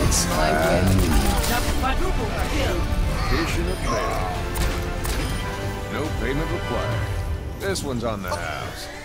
That's Quadruple kill. Addition of mail. No payment required. This one's on the house.